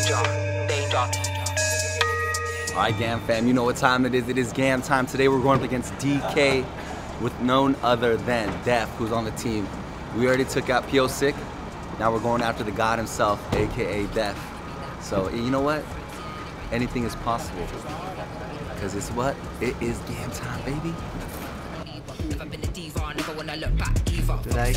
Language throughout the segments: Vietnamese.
Alright, GAM fam, you know what time it is. It is GAM time. Today we're going up against DK with none other than Def, who's on the team. We already took out Pio Sick. Now we're going after the god himself, aka Def. So, you know what? Anything is possible. Because it's what? It is GAM time, baby. Today.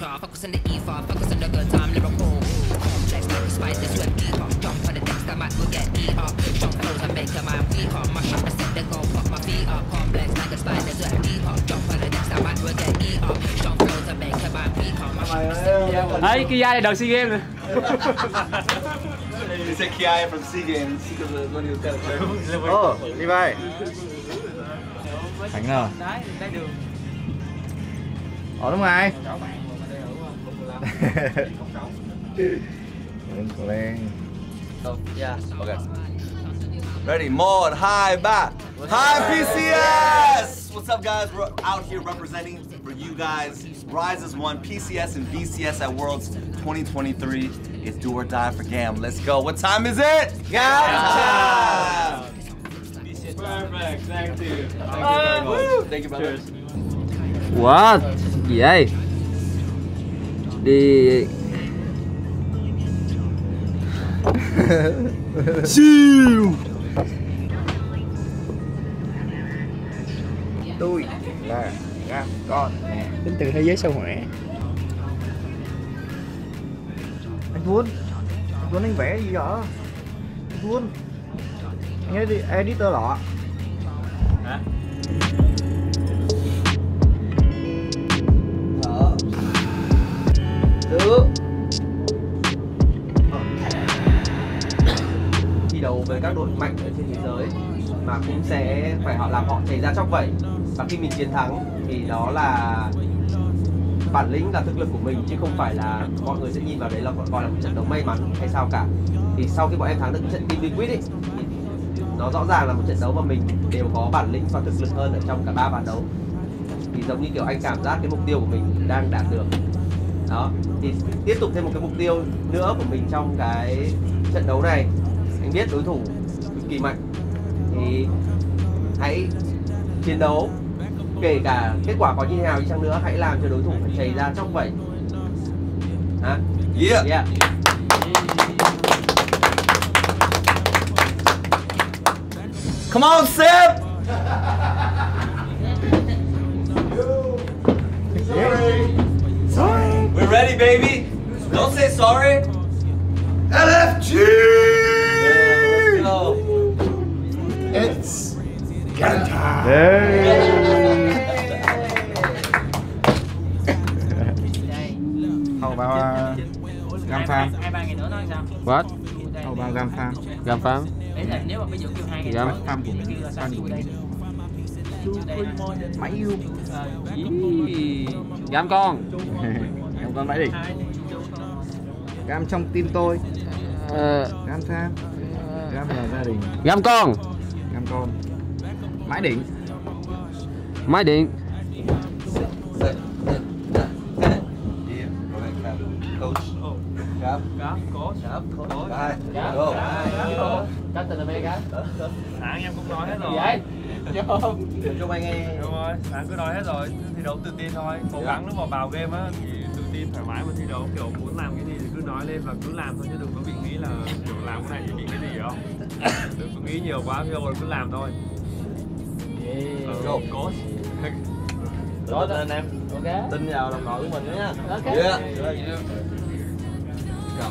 Đấy, Kia này đầu SEA Games này. They said Kiai from SEA Games because when he was kind of terrible. Ồ, đi vậy. Thánh nào? Ở đúng rồi. Lên. Yeah. Okay. Ready, Mod, hi, back. Hi, PCS! What's up, guys? We're out here representing for you guys. Rise as one, PCS and BCS at Worlds 2023. It's do or die for GAM. Let's go. What time is it? GAM time! Perfect, thank you. Thank you, brother. What? Gì vậy? Đi. Siêu! Tôi là GAM con đến từ thế giới sao hỏa. Anh Vuông anh vẽ gì vậy? Anh Vuông anh editor lọ. Hả? Được. Thi đấu với các đội mạnh ở trên thế giới mà cũng sẽ phải làm họ chảy ra chóc vẩy, và khi mình chiến thắng thì đó là bản lĩnh, là thực lực của mình, chứ không phải là mọi người sẽ nhìn vào đấy là gọi là một trận đấu may mắn hay sao cả. Thì sau khi bọn em thắng được trận Team Liquid ấy, thì nó rõ ràng là một trận đấu mà mình đều có bản lĩnh và thực lực hơn ở trong cả 3 ván đấu. Thì giống như kiểu anh cảm giác cái mục tiêu của mình đang đạt được. Đó, thì tiếp tục thêm một cái mục tiêu nữa của mình trong cái trận đấu này. Anh biết đối thủ cực kỳ mạnh thì hãy chiến đấu, kể cả kết quả có như thế nào đi chăng nữa, hãy làm cho đối thủ phải chảy ra chóc vẩy. Hả? Yeah. Yeah. Come on, Sip! Sorry. We're ready, baby. Don't say sorry. LFG! Let's go. It's GAM time. Hầu bao GAM farm. 2-3 ngày nữa nói sao? What? Hầu bao GAM farm. GAM farm? Đấy là nếu mà bây giờ kêu 2 ngày GAM farm của mình, fan của mình. Máy yêu. GAM con. GAM con mãi đỉnh. GAM trong tim tôi. GAM farm. GAM là gia đình. GAM con. GAM con. Mãi đỉnh. Máy điện. Coach. Gap. Go. Captain America. Sáng em cũng nói hết rồi. Gì vậy? Cho anh nghe. Đúng rồi, sáng cứ nói hết rồi. Thi đấu tự tin thôi. Cố gắng lúc mà vào game á thì tự tin thoải mái mà thi đấu, kiểu muốn làm cái gì thì cứ nói lên và cứ làm thôi, chứ đừng có bị nghĩ là kiểu làm cái này thì bị cái gì không. Đừng có nghĩ nhiều quá, rồi cứ làm thôi. Go. Coach. Rồi tên em. Ok. Tin vào đồng đội của mình nhé. Ok. Yeah. Go.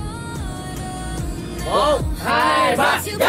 1, 2, 3, go!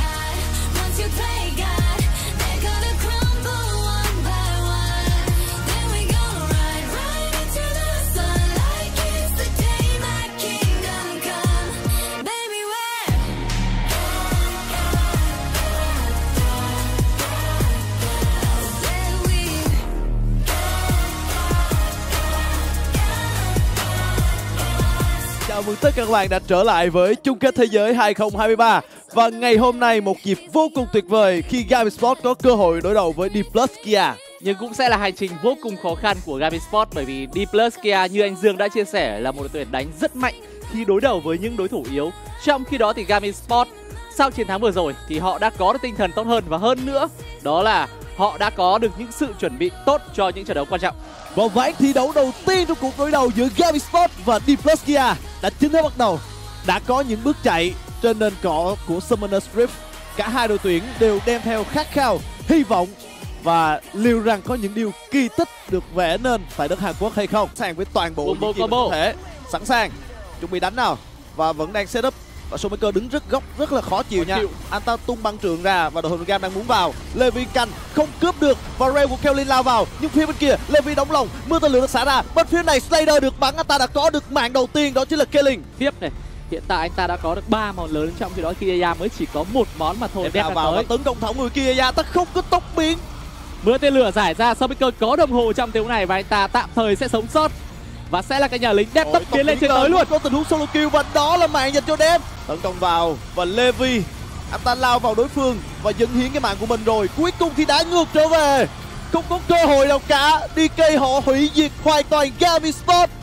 Chào mừng tất cả các bạn đã trở lại với chung kết thế giới 2023. Và ngày hôm nay một dịp vô cùng tuyệt vời khi GAM Esports có cơ hội đối đầu với D+ Kia. Nhưng cũng sẽ là hành trình vô cùng khó khăn của GAM Esports, bởi vì D+ Kia như anh Dương đã chia sẻ là một đội tuyển đánh rất mạnh khi đối đầu với những đối thủ yếu. Trong khi đó thì Game Esports sau chiến thắng vừa rồi thì họ đã có được tinh thần tốt hơn, và hơn nữa đó là họ đã có được những sự chuẩn bị tốt cho những trận đấu quan trọng. Và ván thi đấu đầu tiên trong cuộc đối đầu giữa Game Esports và D+ Kia đã chính thức bắt đầu. Đã có những bước chạy trên nền cỏ của Summoner's Rift. Cả hai đội tuyển đều đem theo khát khao, hy vọng và liệu rằng có những điều kỳ tích được vẽ nên tại đất Hàn Quốc hay không. Sẵn với toàn bộ những gì có thể. Sẵn sàng, chuẩn bị đánh nào. Và vẫn đang set up. Và Showmaker đứng rất góc, rất là khó chịu nha. Anh ta tung băng trượng ra và đội hình Gam đang muốn vào. Levi canh, không cướp được. Và Ray của Kelly lao vào. Nhưng phía bên kia, Levi đóng lòng. Mưa tên lửa được xả ra. Bên phía này, Slayer được bắn. Anh ta đã có được mạng đầu tiên, đó chính là Killing. Tiếp này, hiện tại anh ta đã có được 3 món lớn, trong khi đó Kiaya mới chỉ có 1 món mà thôi. Đẹp vào và tấn công thẳng người Kiaya, ta không có tốc biến. Mưa tên lửa giải ra, Showmaker có đồng hồ trong tiếng này và anh ta tạm thời sẽ sống sót. Và sẽ là cái nhà lính Dev tốc tiến lên trên tới luôn. Có tình huống solo kill và đó là mạng dành cho Dev. Tấn công vào và Levi, anh ta lao vào đối phương và dâng hiến cái mạng của mình rồi. Cuối cùng thì đã ngược trở về. Không có cơ hội nào cả. DK họ hủy diệt hoàn toàn Game Esports.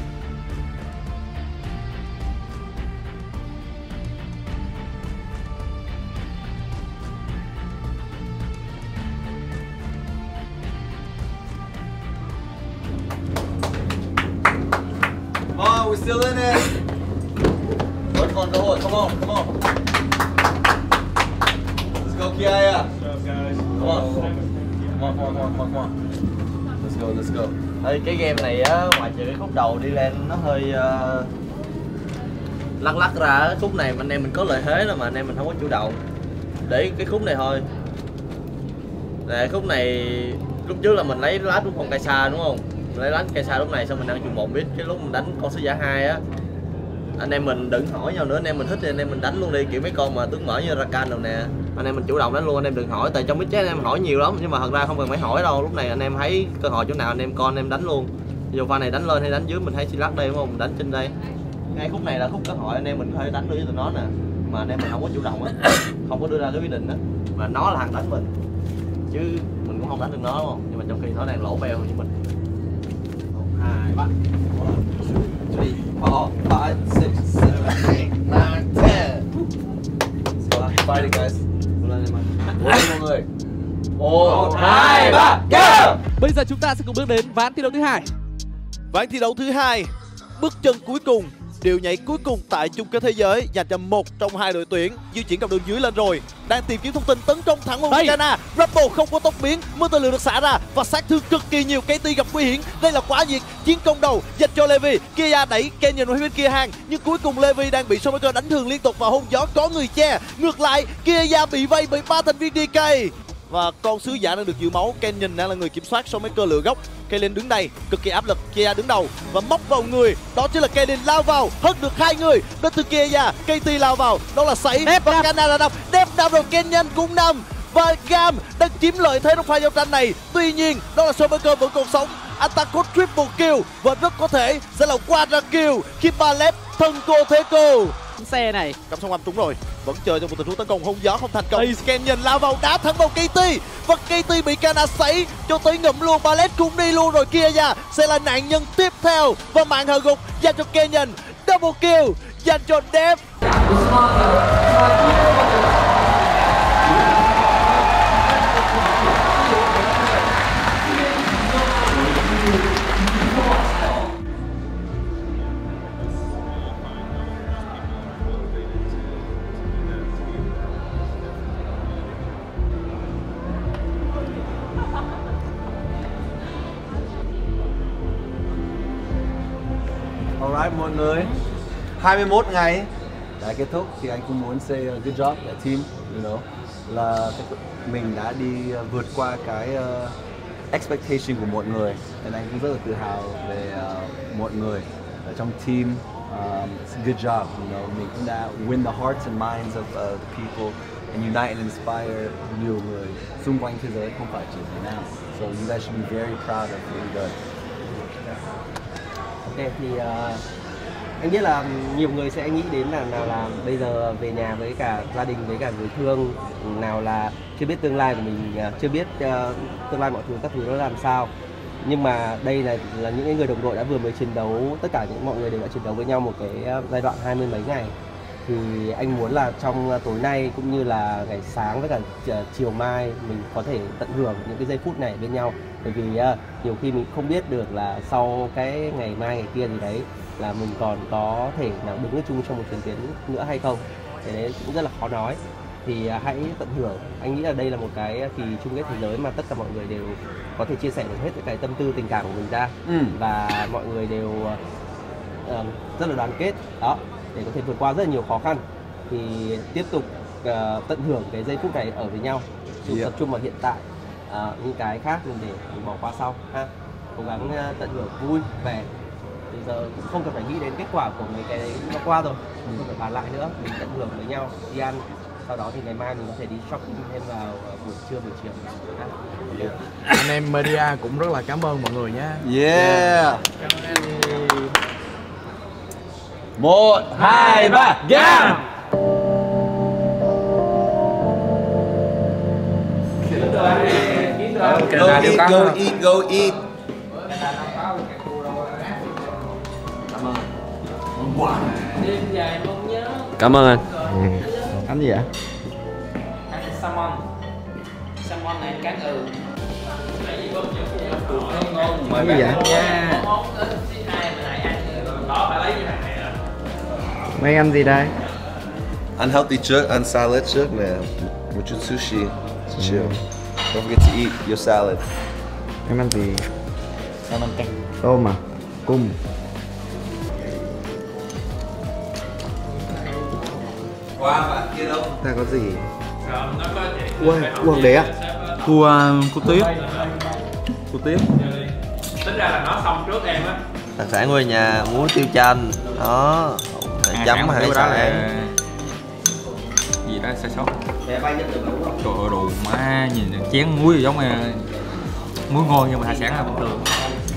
Come on, we're still in it. Work on the hold. Come on, come on. Let's go, Kiaya. Come on. Come on, come on, come on, come on. Let's go, let's go. Ê, cái game này á, ngoài trừ cái khúc đầu đi lên nó hơi lắc lắc ra, khúc này anh em mình có lợi thế rồi mà anh em mình không có chủ động. Để cái khúc này thôi. Nè, khúc này lúc trước là mình lấy lá đúng con cây xa đúng không? Mình lấy lá cây xa lúc này xong mình đang chùm 1 bit, cái lúc mình đánh con sứ giả 2 á, anh em mình đừng hỏi nhau nữa, anh em mình thích thì anh em mình đánh luôn đi, kiểu mấy con mà tướng mở như Rakan đâu nè, anh em mình chủ động đánh luôn, anh em đừng hỏi, tại trong bit chat anh em hỏi nhiều lắm nhưng mà thật ra không cần phải hỏi đâu, lúc này anh em thấy cơ hội chỗ nào anh em con anh em đánh luôn. Dù pha này đánh lên hay đánh dưới mình thấy Silas đây đúng không, mình đánh trên đây, ngay khúc này là khúc cơ hội anh em mình có thể đánh được với tụi nó nè, mà anh em mình không có chủ động á, không có đưa ra cái quyết định đó, mà nó là thằng đánh mình chứ mình cũng không đánh được nó đúng không, nhưng mà trong khi nó đang lỗ beo với mình. 1, 2, 3 1, 2, 3 4, 5, 6, 7, 8, 9, 10. Let's go, fight it guys. Mọi người. 1, 2, 3, go! Bây giờ chúng ta sẽ cùng bước đến ván thi đấu thứ hai. Ván thi đấu thứ hai, bước chân cuối cùng, điều nhảy cuối cùng tại chung kết thế giới dành cho một trong hai đội tuyển. Di chuyển cặp đường dưới lên rồi, đang tìm kiếm thông tin tấn công thẳng vào Vegana. Rumble không có tốc biến, mưa tên lửa được xả ra và sát thương cực kỳ nhiều. KT gặp nguy hiểm, đây là quá nhiệt. Chiến công đầu dành cho Levi. Kia đẩy Canyon vào bên kia hàng, nhưng cuối cùng Levi đang bị Showmaker đánh thường liên tục và hôn gió có người che. Ngược lại, Kia bị vây bởi 3 thành viên DK. Và con sứ giả đang được giữ máu. Canyon đang là người kiểm soát, Showmaker lựa góc. Kaylin đứng đây, cực kỳ áp lực. Kia đứng đầu và móc vào người, đó chính là Kaylin lao vào, hất được 2 người. Đến từ Kia, KT lao vào, đó là Sảy và Kana là 5. Đép đâm rồi, Canyon cũng 5. Và Gam đang chiếm lợi thế trong pha giao tranh này. Tuy nhiên, đó là Showmaker vẫn còn sống. Anh ta có triple kill và rất có thể sẽ là quadra kill khi Ballet thân cô thế cô. Xe này Cắm song âm trúng rồi, vẫn chờ trong một tình huống tấn công hông gió không thành công. Canyon lao vào đá thẳng vào KT và KT bị Kana sấy cho tới ngậm luôn. Ballet cũng đi luôn rồi. Kia sẽ là nạn nhân tiếp theo và mạng hạ gục dành cho Canyon. Double kill dành cho Dev. Alright mọi người, 21 ngày đã kết thúc thì anh cũng muốn say good job at team, you know, là mình đã đi vượt qua cái expectation của mọi người, nên anh cũng rất là tự hào về mọi người ở trong team. Good job, you know, mình cũng đã win the hearts and minds of the people and unite and inspire nhiều người xung quanh thế giới, không phải chỉ Việt Nam. So you guys should be very proud of what you done. Ok thì anh biết là nhiều người sẽ nghĩ đến là nào là bây giờ về nhà với cả gia đình với cả người thương, nào là chưa biết tương lai của mình, chưa biết tương lai mọi thứ các thứ nó làm sao, Nhưng mà đây là những cái người đồng đội đã vừa mới chiến đấu, tất cả mọi người đều đã chiến đấu với nhau một cái giai đoạn 20 mấy ngày. Thì anh muốn là trong tối nay cũng như là ngày sáng với cả chiều mai mình có thể tận hưởng những cái giây phút này bên nhau. Bởi vì nhiều khi mình không biết được là sau cái ngày mai ngày kia gì đấy là mình còn có thể nào đứng chung trong một trận chiến nữa hay không. Cái đấy cũng rất là khó nói. Thì hãy tận hưởng. Anh nghĩ là đây là một cái kỳ chung kết thế giới mà tất cả mọi người đều có thể chia sẻ được hết cái tâm tư tình cảm của mình ra. Và mọi người đều rất là đoàn kết đó, để có thể vượt qua rất là nhiều khó khăn. Thì tiếp tục tận hưởng cái giây phút này ở với nhau, tập trung vào hiện tại, những cái khác mình để mình bỏ qua sau ha. Cố gắng tận hưởng vui vẻ. Bây giờ cũng không cần phải nghĩ đến kết quả của mấy cái nó qua rồi, mình không phải bàn lại nữa, mình tận hưởng với nhau, đi ăn. Sau đó thì ngày mai mình có thể đi shopping thêm vào buổi trưa buổi chiều. Anh em media cũng rất là cảm ơn mọi người nhé. Yeah. 1, 2, 3, game. Go eat, go eat, go eat. Cảm ơn anh. Anh gì vậy? Ăn salmon. Salmon này cá ngừ. Cái gì vậy? Mấy anh gì đây? Unhealthy trước, ăn salad trước nè. Một chút sushi. Chill. Don't forget to eat your salad. Em ăn gì? Salmon canh. Tôm à? Cung. Qua bạn kia đâu? Ta có gì? Ui, hoàng đế à? Cua tiết. Cua tiết. Tính ra là nó xong trước em á. Đặc sản quê nhà, muối tiêu chanh đó, chấm hải sản. Gì đó sai sót. Mẹ bay nhất được đúng không? Trời ơi đồ má, nhìn chén muối giống muối ngon nhưng mà hải sản là bình thường.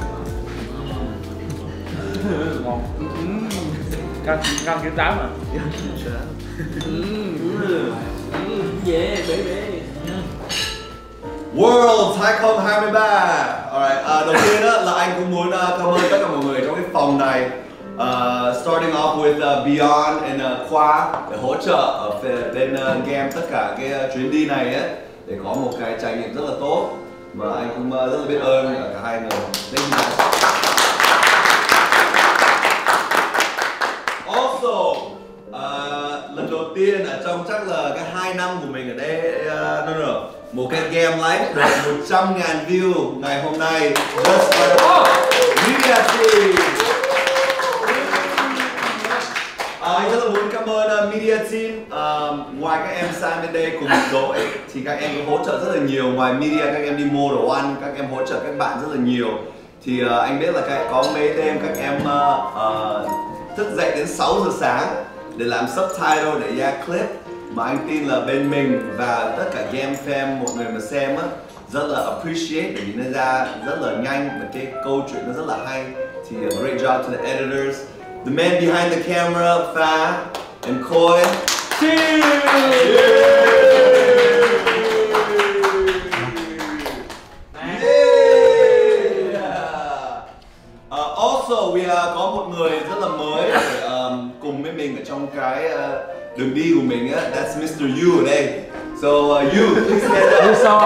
Căng kiểu 8 à. Yeah, baby. World Taekwondo 23. Alright, đầu tiên đó là anh cũng muốn cảm ơn tất cả mọi người trong cái phòng này. Starting off with Beyond and Khoa để hỗ trợ ở bên game tất cả cái chuyến đi này ấy, để có một cái trải nghiệm rất là tốt. Mà anh cũng rất là biết ơn cả hai người. Thank you guys. Also, lần đầu tiên ở trong chắc là cái 2 năm của mình ở đây, một cái game live được 100.000 view ngày hôm nay. Just for the media team. Anh rất là muốn cảm ơn media team. Ngoài các em sang bên đây cùng đội thì các em cũng hỗ trợ rất là nhiều. Ngoài media các em đi mua đồ ăn, các em hỗ trợ các bạn rất là nhiều. Thì anh biết là có mấy đêm các em thức dậy đến 6 giờ sáng để làm subtitle để ra clip, mà anh tin là bên mình và tất cả game fan, một người mà xem á, rất là appreciate bởi vì nó ra rất là nhanh và cái câu chuyện nó rất là hay. Thì great job to the editors, the man behind the camera, Fa and Khôi. Also, có một người rất là mới để, cùng với mình ở trong cái đường đi của mình á. That's Mr. Yu ở đây. So Yu, please stand up. So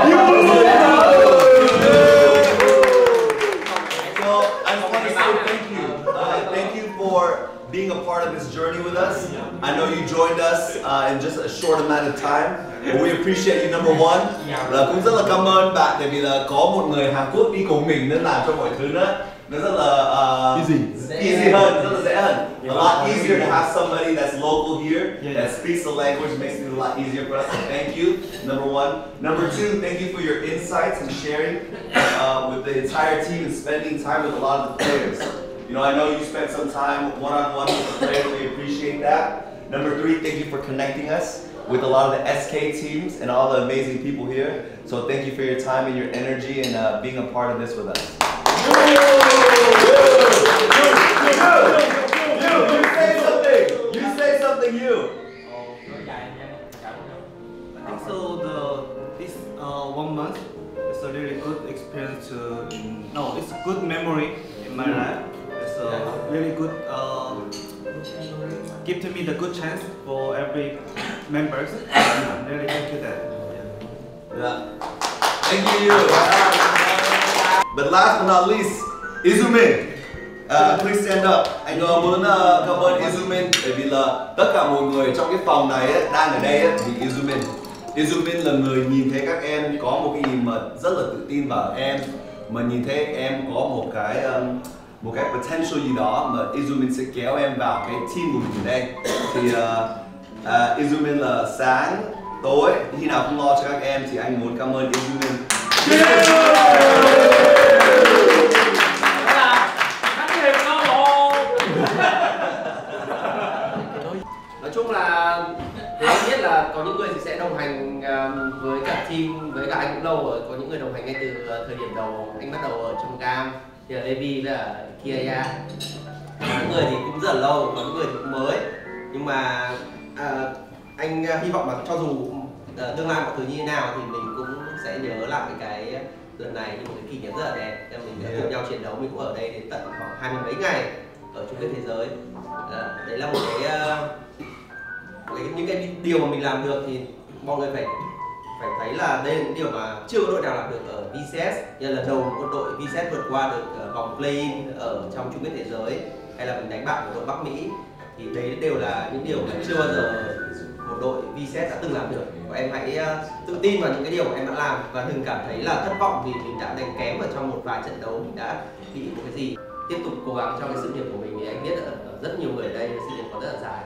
I just want to say thank you. Thank you for being a part of this journey with us. I know you joined us in just a short amount of time, but we appreciate you, number one. Là cũng rất là cảm ơn bạn, tại vì là có một người Hàn Quốc đi cùng mình nên làm cho mọi thứ nữa nó rất là easy hơn, rất là dễ hơn. A lot easier to have somebody that's local here that speaks the language, makes it a lot easier for us. So thank you, number one. Number two, thank you for your insights and sharing with the entire team and spending time with a lot of the players. You know, I know you spent some time one-on-one with the players, we appreciate that. Number three, thank you for connecting us with a lot of the SK teams and all the amazing people here. So thank you for your time and your energy and being a part of this with us. You say something! You say something, you! I think so It's 1 month. It's a really good experience it's a good memory in my life. It's a really good give to me the good chance for every members. I'm really thank you that. Yeah. Thank you. But last but not least, Izumin. Please stand up. Anh muốn cảm ơn Izumin bởi vì là tất cả mọi người trong cái phòng này ấy, đang ở đây ấy, vì Izumin. Izumin là người nhìn thấy các em có một cái nhìn mà rất là tự tin vào em, mà nhìn thấy em có một cái potential gì đó mà Izumin sẽ kéo em vào cái team của mình ở đây. Thì Izumin là sáng, tối, khi nào không lo cho các em thì anh muốn cảm ơn Izumin. Nói chung là anh biết là có những người thì sẽ đồng hành với cả team, với cả anh cũng lâu rồi. Có những người đồng hành ngay từ thời điểm đầu anh bắt đầu ở trong GAM, thì là Levi với là Kia. Có những người thì cũng rất là lâu, có những người thì cũng mới. Nhưng mà anh hy vọng là cho dù tương lai mọi thứ như thế nào thì mình cũng sẽ nhớ lại cái lần này như một cái kỷ niệm rất là đẹp. Mình đã cùng nhau chiến đấu, mình cũng ở đây đến tận khoảng 20 mấy ngày ở chung kết thế giới. Đấy là một những cái điều mà mình làm được thì mọi người phải thấy là đây là những điều mà chưa có đội nào làm được ở VCS. Như lần đầu một đội VCS vượt qua được vòng play-in ở trong chung kết thế giới, hay là mình đánh bại một đội Bắc Mỹ, thì đấy đều là những điều mà chưa bao giờ một đội VCS đã từng làm được. Và em hãy tự tin vào những cái điều mà em đã làm và đừng cảm thấy là thất vọng vì mình đã đánh kém ở trong một vài trận đấu, mình đã bị một cái gì. Tiếp tục cố gắng trong cái sự nghiệp của mình, vì anh biết ở rất nhiều người ở đây sự nghiệp còn rất là dài.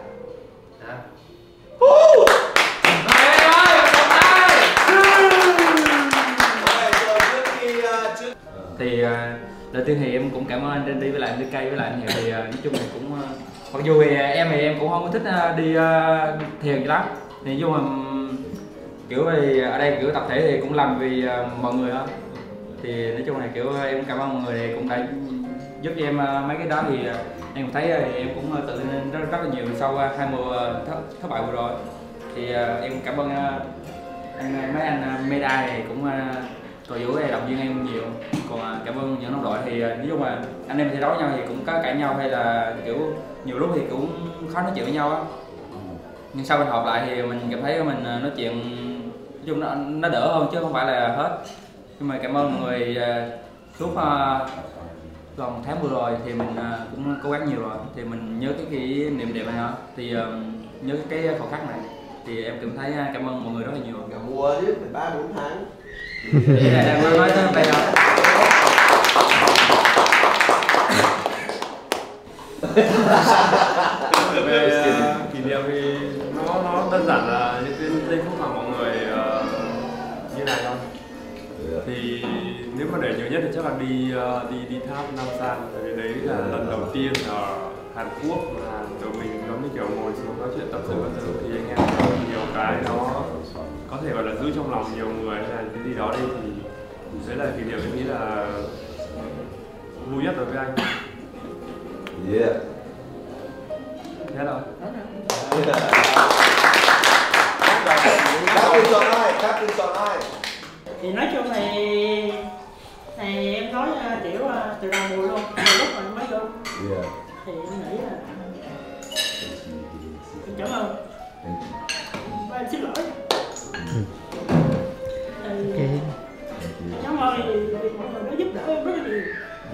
Thì đầu tiên thì em cũng cảm ơn anh Randy với lại anh DK với lại anh Hiệp. Thì nói chung thì cũng mặc dù thì em cũng không có thích đi thiền gì lắm, thì nói chung là kiểu thì ở đây kiểu tập thể thì cũng làm vì mọi người đó. Thì nói chung là kiểu em cảm ơn mọi người thì cũng đã giúp cho em mấy cái đó. Thì em thấy thì em cũng tự tin rất là nhiều sau 2 mùa thất bại vừa rồi. Thì em cảm ơn mấy anh Meda thì cũng cổ vũ động viên em nhiều. Còn cảm ơn những đồng đội thì nói chung là anh em thi đấu với nhau thì cũng có cãi nhau, hay là kiểu nhiều lúc thì cũng khó nói chuyện với nhau á. Nhưng sau mình họp lại thì mình cảm thấy mình nói chuyện nói chung nó đỡ hơn chứ không phải là hết. Nhưng mà cảm ơn mọi người suốt gần 1 tháng vừa rồi thì mình cũng cố gắng nhiều rồi. Thì mình nhớ cái kỷ niệm đẹp này hả? Thì nhớ cái khoảnh khắc này thì em cảm thấy cảm ơn mọi người rất là nhiều. Cả mùa chứ phải 3-4 tháng. Nói tới đây rồi. Về kỷ niệm thì nó đơn giản là những cái giây phút mà mọi người như này thôi. Thì nếu mà để nhớ nhất thì chắc là đi tháp Nam San, tại vì đấy là lần đầu tiên ở Hàn Quốc mà tụi mình giống như kiểu ngồi xuống nói chuyện tâm sự các thứ, thì anh em có nhiều cái nó có thể gọi là giữ trong lòng nhiều người hay là cái gì đó đây, thì đấy là kỷ niệm em nghĩ là vui nhất đối với anh. Yeah. Thế rồi. Các tin chọn ai? Thì nói chung thì em nói kiểu từ đầu mùa luôn, từ lúc mà mới vô thì em nghĩ là em cảm ơn và em xin lỗi. Cảm ơn vì mọi người đã giúp đỡ em rất là nhiều.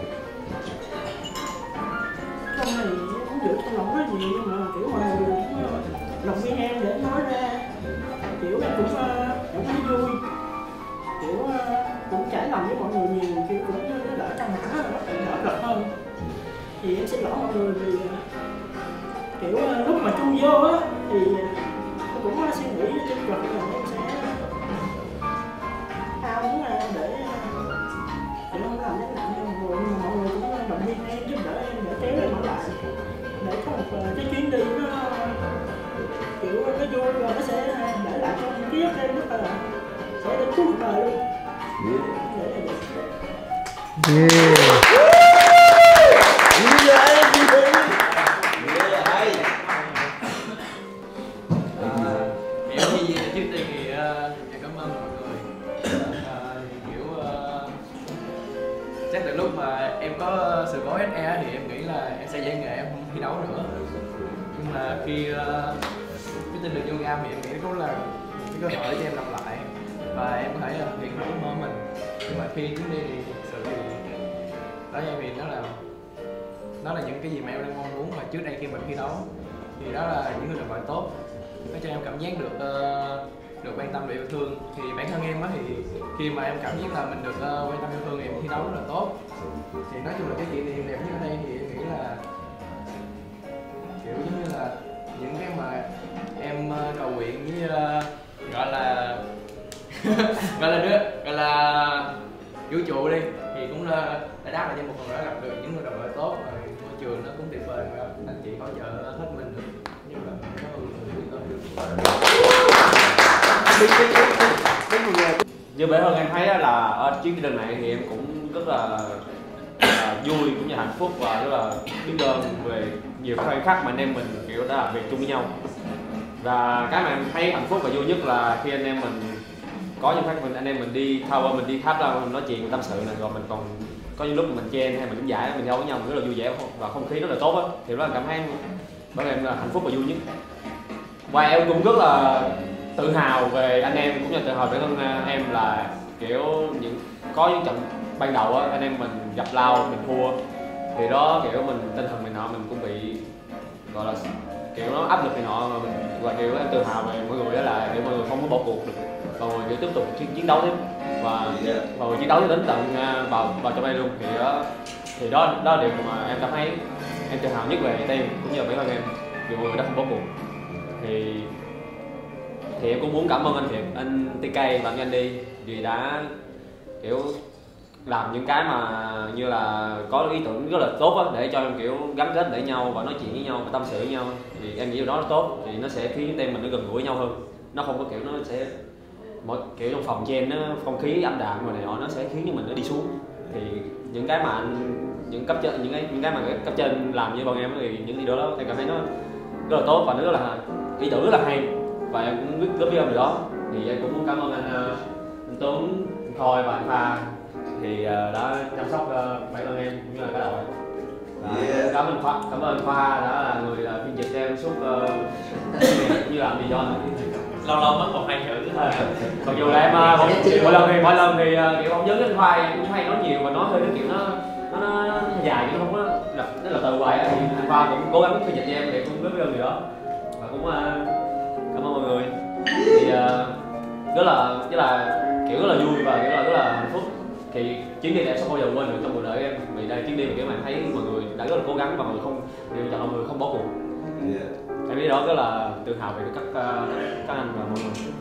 Không thì em cũng giữ trong lòng rất là nhiều, nhưng mà kiểu mọi người cũng động viên em để nói ra, kiểu em cũng cảm thấy vui, kiểu cũng trải lòng với mọi người nhiều, kiểu cũng đỡ căng thẳng, đỡ cực hơn. Thì em xin lỗi mọi người vì kiểu lúc mà chung vô á thì em cũng suy nghĩ trên cực là em sẽ ao muốn để không làm cái nặng cho mọi người, nhưng mà mọi người cũng động viên em, giúp đỡ em để kéo em ở lại, để có một cái chuyến đi nó kiểu nó vui và nó sẽ để lại cho những ký ức em rất là sẽ đến cuối cuộc đời luôn. Trước tiên thì cảm ơn mọi người lúc mà em có sự cố SE thì em nghĩ là em sẽ giải nghệ, em không thi đấu nữa. Nhưng mà khi cái tin được vô Gam thì em nghĩ cũng là cái cơ hội cho em lặp lại và em có thể thực hiện ước mơ của mình. Nhưng mà khi chuyến đi thì thực sự thì đối với em thì nó là những cái gì mà em đang mong muốn, và trước đây khi mình thi đấu thì đó là những người đồng đội tốt, nó cho em cảm giác được quan tâm và yêu thương. Thì bản thân em á thì khi mà em cảm giác là mình được quan tâm yêu thương thì em thi đấu rất là tốt. Thì nói chung là cái kỷ niệm đẹp nhất ở đây thì em nghĩ là kiểu giống như là những cái mà em cầu nguyện với gọi là gọi là vũ trụ đi, thì cũng đã đáp lại cho một phần đó, gặp được những người đồng đội tốt, và môi trường nó cũng tuyệt vời và anh chị hỗ trợ hết mình được. Nhưng mà như bản thân em thấy là ở chuyến đi lần này thì em cũng rất là vui cũng như hạnh phúc và rất là biết ơn về nhiều khoảnh khắc mà anh em mình kiểu đã làm việc chung với nhau. Và cái mà em thấy hạnh phúc và vui nhất là khi anh em mình có những phát anh em mình đi tower, mình đi tháp ra mình nói chuyện tâm sự này, rồi mình còn có những lúc mình chen hay mình đánh giải mình đâu với nhau mình rất là vui vẻ và không khí rất là tốt á, thì đó là cảm thấy bản em là hạnh phúc và vui nhất. Và em cũng rất là tự hào về anh em cũng như tự hào về bản thân em là kiểu có những trận ban đầu á anh em mình gặp lao mình thua thì đó kiểu mình tinh thần mình nọ mình cũng bị gọi là kiểu nó áp lực này nọ mà mình và kiểu em tự hào về mọi người đó là kiểu mọi người không có bỏ cuộc được và mọi người tiếp tục chiến đấu tiếp và chiến đấu đến tận vào trong đây luôn. Thì đó là điều mà em cảm thấy em tự hào nhất về team cũng như là bản thân em vì mọi người đã không bỏ cuộc. Thì em cũng muốn cảm ơn anh Thiệp, anh TK và anh Andy vì đã kiểu làm những cái mà như là có ý tưởng rất là tốt á, để cho em kiểu gắn kết để nhau và nói chuyện với nhau và tâm sự với nhau. Thì em nghĩ điều đó là tốt, thì nó sẽ khiến team mình nó gần gũi với nhau hơn. Nó không có kiểu nó sẽ mỗi kiểu trong phòng chen nó không khí âm đạm rồi này nọ, nó sẽ khiến cho mình nó đi xuống. Thì những cái mà những cấp trên những cái mà cấp trên làm như bọn em thì những điều đó em cảm thấy nó rất là tốt và nó rất là ý tưởng rất là hay và em cũng rất biết ơn điều đó. Thì em cũng muốn cảm ơn anh Tuấn, anh Khôi và anh Pha thì đã chăm sóc bản thân em cũng như là cả đội. Cảm ơn Khoa đã là người phiên dịch cho em suốt cũng như là đi do lâu lâu mất một hai chữ. Mặc dù là em mỗi lần thì kiểu phỏng vấn với anh Khoa em cũng hay nói nhiều và nói hơi kiểu nó dài chứ không có nó là từ hoài thì anh Khoa cũng cố gắng phiên dịch cho em thì cũng rất biết ơn điều đó và cũng cảm ơn mọi người. Thì rất là kiểu rất là vui và kiểu là rất là hạnh phúc. Thì chuyến đi này em sẽ không bao giờ quên được trong cuộc đời em vì đây chuyến đi mà kiểu mà thấy mọi người đã rất là cố gắng và mọi người không đều chọn mọi người không bỏ cuộc. Em nghĩ đó rất là tự hào về các anh và mọi người.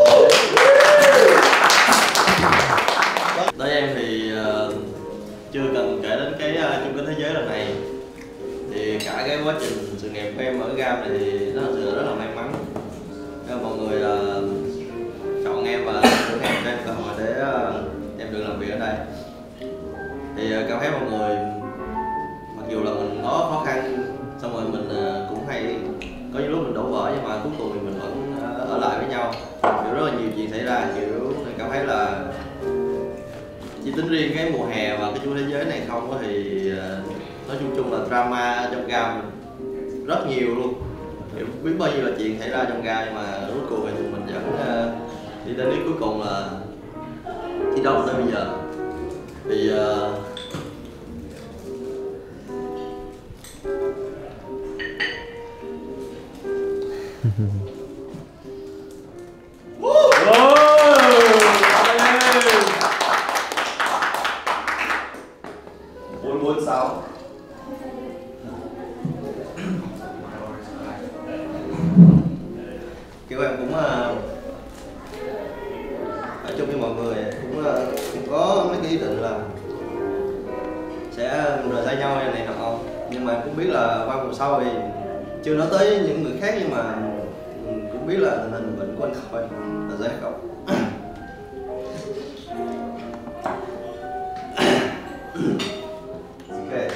Đối với em thì chưa cần kể đến cái chung kết thế giới lần này thì cả cái quá trình sự nghiệp của em ở Gam này thì nó thật sự rất là may mắn. Mọi người chọn em và cho em cơ hội để em được làm việc ở đây. Thì cảm thấy mọi người mặc dù là mình có khó khăn xong rồi mình cũng hay có những lúc mình đổ vỡ nhưng mà cuối cùng thì mình vẫn ở lại với nhau. Kiểu rất là nhiều chuyện xảy ra, kiểu cảm thấy là chỉ tính riêng cái mùa hè và cái chung thế giới này không thì nói chung là drama trong Gam rất nhiều luôn. Kiểu biết bao nhiêu là chuyện xảy ra trong Gam nhưng mà cuối cùng thì tụi mình vẫn đi đến đích cuối cùng là thi đấu tới bây giờ. Thì muốn sao kiểu em cũng ở chung với mọi người cũng có mấy cái ý định là sẽ rời xa nhau này nọ, nhưng mà cũng biết là qua mùa sau thì chưa nói tới những người khác nhưng mà cũng biết là tình hình bệnh của anh Khôi là sẽ không. Okay.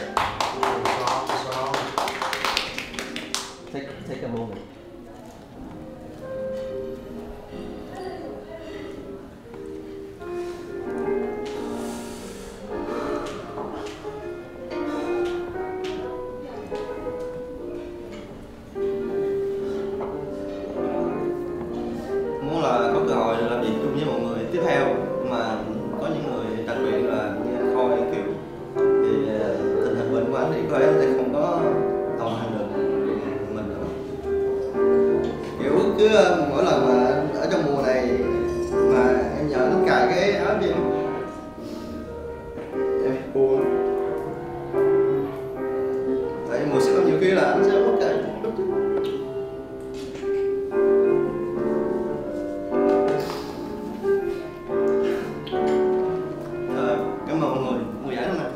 Take a moment. cơ hội được làm việc chung với mọi người tiếp theo, mà có những người đặc biệt là như anh Khôi kiểu thì tình hình bệnh của anh thì có lẽ sẽ không có đồng hành được cùng mình nữa. Kiểu cứ mỗi lần mà ở trong mùa này mà em nhờ nó cài cái áo gì em buồn, tại mùa sẽ có nhiều khi là anh sẽ mất cài. Cảm ơn mọi người, mùa giải năm nay.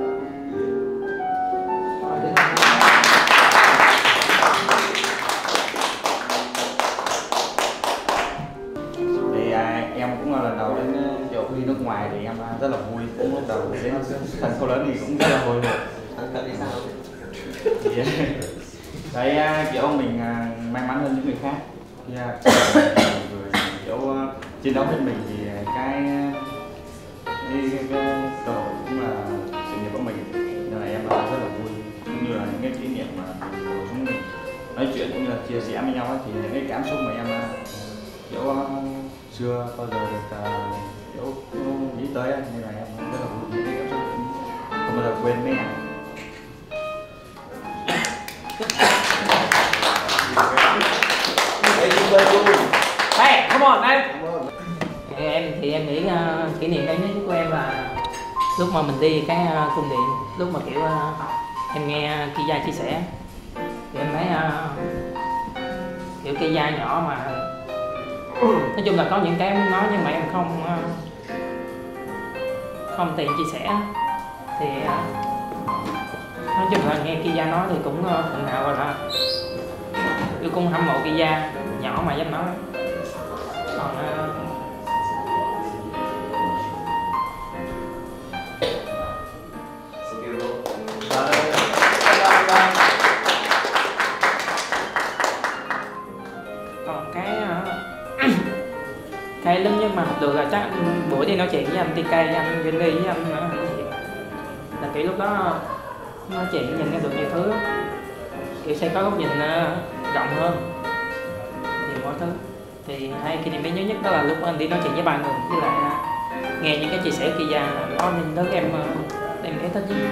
Thì em cũng là lần đầu đến châu Phi nước ngoài thì em rất là vui, cũng lúc đầu đến thành phố lớn thì cũng rất là hồi hộp. Thấy kiểu mình may mắn hơn những người khác rồi kiểu chiến đấu hết mình thì cái cơ hội cũng là sự nghiệp của mình, nên là em rất là vui, cũng như là những cái kỷ niệm mà của chúng mình nói chuyện cũng như là chia sẻ với nhau ấy, thì những cái cảm xúc mà em kiểu chưa bao giờ được kiểu nghĩ tới ấy, nên là em rất là vui, những cái cảm xúc không bao giờ quên với nhau. Hey, come on man. Em thì em nghĩ kỷ niệm đáng nhớ nhất của em là lúc mà mình đi cái cung điện, lúc mà kiểu em nghe Kiza chia sẻ thì em thấy kiểu Kiza nhỏ mà nói chung là có những cái muốn nói nhưng mà em không tiện chia sẻ, thì nói chung là nghe Kiza nói thì cũng phần nào rồi là tôi cũng hâm mộ Kiza nhỏ mà dám nói. Còn cái lớn nhất mà học được là chắc buổi đi nói chuyện với anh TK, với anh Vinh Ly, với anh là kiểu lúc đó nói chuyện nhìn ra được nhiều thứ, kiểu sẽ có góc nhìn rộng hơn nhiều mọi thứ. Thì hai kỷ niệm nhớ nhất đó là lúc anh đi nói chuyện với ba người, với lại nghe những cái chia sẻ của Kiza, nó nên tới em thấy thích nhất.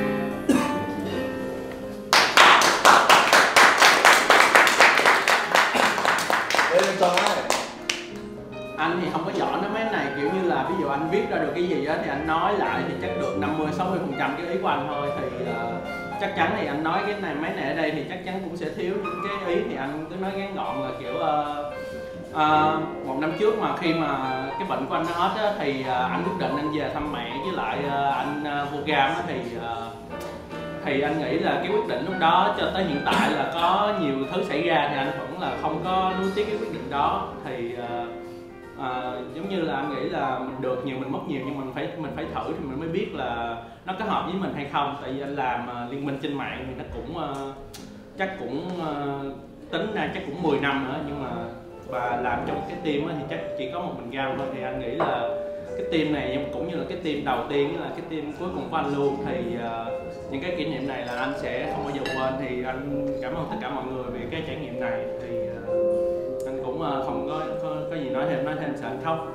Anh thì không có giỏi nói mấy này, kiểu như là ví dụ anh viết ra được cái gì á thì anh nói lại thì chắc được 50-60% cái ý của anh thôi, thì chắc chắn thì anh nói cái này mấy này ở đây thì chắc chắn cũng sẽ thiếu những cái ý, thì anh cứ nói ngắn gọn là kiểu một năm trước mà khi mà cái bệnh của anh nó hết á, thì anh quyết định anh về thăm mẹ với lại anh vô gam á, thì anh nghĩ là cái quyết định lúc đó cho tới hiện tại là có nhiều thứ xảy ra thì anh vẫn là không có nuối tiếc cái quyết định đó. Thì giống như là anh nghĩ là mình được nhiều mình mất nhiều, nhưng mình phải thử thì mình mới biết là nó có hợp với mình hay không. Tại vì anh làm liên minh trên mạng thì nó cũng chắc cũng tính ra chắc cũng 10 năm nữa, nhưng mà và làm trong cái team thì chắc chỉ có một mình Gam thôi. Thì anh nghĩ là cái team này cũng như là cái team đầu tiên là cái team cuối cùng của anh luôn, thì những cái kỷ niệm này là anh sẽ không bao giờ quên. Thì anh cảm ơn tất cả mọi người vì cái trải nghiệm này, thì anh cũng không có gì nói thêm sợ anh khóc.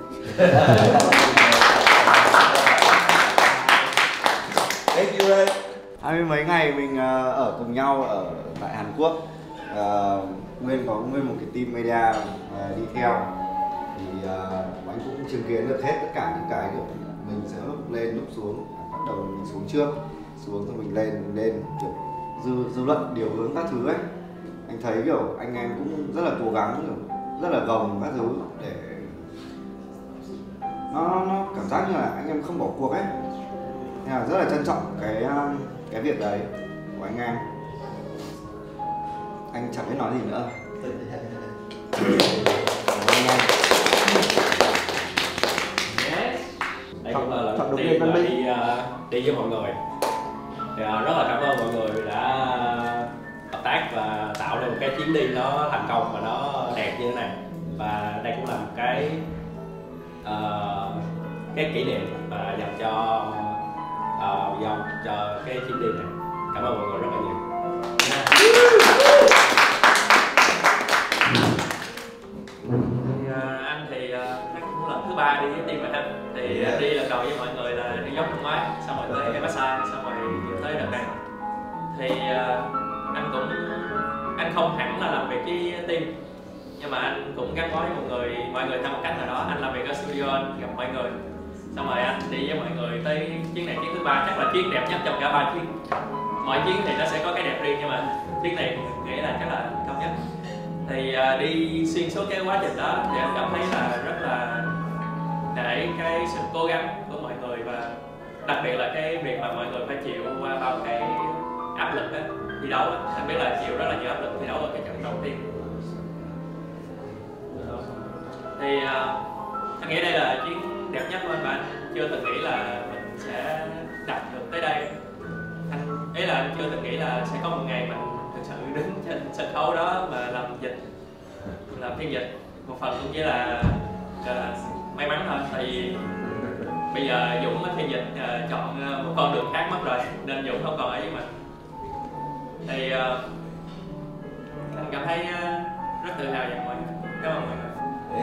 Thank you Ray. 20 mấy ngày mình ở cùng nhau ở tại Hàn Quốc, Nguyên có nguyên một cái team media đi theo, thì anh cũng chứng kiến được hết tất cả những cái kiểu mình sẽ lúc lên lúc xuống, bắt đầu mình xuống trước, xuống rồi mình lên kiểu dư luận điều hướng các thứ ấy. Anh thấy kiểu anh em cũng rất là cố gắng, kiểu rất là gồng các thứ để nó cảm giác như là anh em không bỏ cuộc ấy. Nên là rất là trân trọng cái việc đấy của anh em. Anh chẳng biết nói gì nữa. Đây cũng là lần đầu tiên mà đi với mọi người. Thì rất là cảm ơn mọi người đã hợp tác và tạo ra một cái chuyến đi nó thành công và nó đẹp như thế này. Và đây cũng là một cái kỷ niệm và dành cho cái chuyến đi này. Cảm ơn mọi người rất là nhiều. Anh thì thứ 3 đi với team rồi ha. Thì anh đi lần đầu với mọi người là đi dốc năm ngoái, xong rồi tới cái massage, xong rồi tới đợt này. Thì anh không hẳn là làm việc với team, nhưng mà anh cũng gắn bó với mọi người theo một cách nào đó. Anh làm việc ở studio, anh gặp mọi người, xong rồi anh đi với mọi người tới chuyến này, chuyến thứ 3 chắc là chuyến đẹp nhất trong cả 3 chuyến. Mọi chuyến thì nó sẽ có cái đẹp riêng, nhưng mà chuyến này nghĩ là chắc là cao nhất. Thì đi xuyên suốt cái quá trình đó thì anh cảm thấy là rất là nể cái sự cố gắng của mọi người, và đặc biệt là cái việc mà mọi người phải chịu qua bao cái áp lực đó, thi đấu đó. Anh biết là chịu rất là nhiều áp lực thi đấu ở cái trận đầu tiên. Thì anh nghĩ đây là chuyến đẹp nhất của anh, và anh chưa từng nghĩ là mình sẽ đạt được tới đây. Anh chưa từng nghĩ là sẽ có một ngày mình thực sự đứng trên sân khấu đó và làm phiên dịch. Một phần cũng chỉ là may mắn thôi, tại vì bây giờ Dũng phiên dịch chọn một con đường khác mất rồi, nên Dũng không còn ở với mình. Thì anh cảm thấy rất tự hào về mọi người. Cảm ơn mọi người.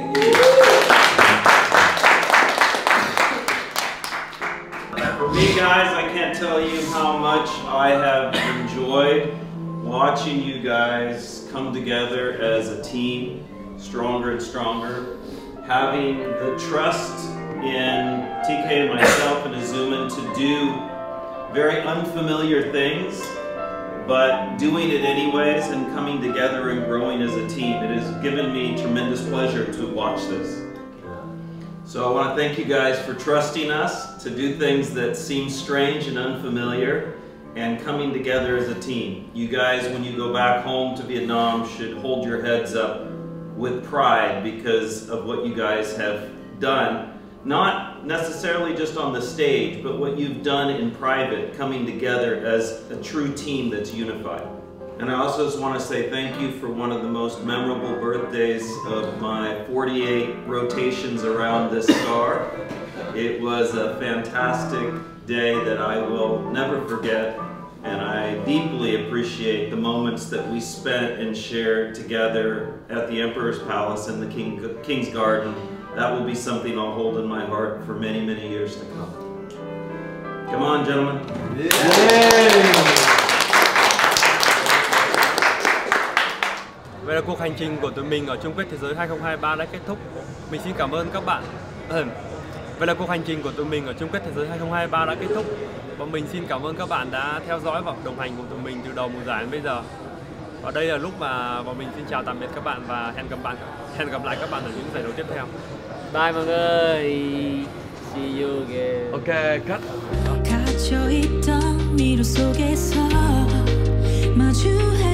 For me, guys, I can't tell you how much I have enjoyed watching you guys come together as a team, stronger and stronger, having the trust in TK and myself and Azuman to do very unfamiliar things, but doing it anyways and coming together and growing as a team. It has given me tremendous pleasure to watch this. So I want to thank you guys for trusting us to do things that seem strange and unfamiliar and coming together as a team. You guys, when you go back home to Vietnam, should hold your heads up with pride because of what you guys have done. Not necessarily just on the stage, but what you've done in private, coming together as a true team that's unified. And I also just want to say thank you for one of the most memorable birthdays of my 48 rotations around this star. It was a fantastic day that I will never forget, and I deeply appreciate the moments that we spent and shared together at the Emperor's Palace and the King's Garden. That will be something I'll hold in my heart for many, many years to come. Come on, gentlemen. Vậy là cuộc hành trình của tụi mình ở chung kết thế giới 2023 đã kết thúc. Mình xin cảm ơn các bạn. Vậy là cuộc hành trình của tụi mình ở chung kết thế giới 2023 đã kết thúc. Và mình xin cảm ơn các bạn đã theo dõi và đồng hành cùng tụi mình từ đầu mùa giải đến bây giờ. Và đây là lúc mà bọn mình xin chào tạm biệt các bạn và hẹn gặp lại các bạn ở những giải đấu tiếp theo. Bye mọi người. See you again. Ok, cut. 갇혀있던 미로 속에서 마주해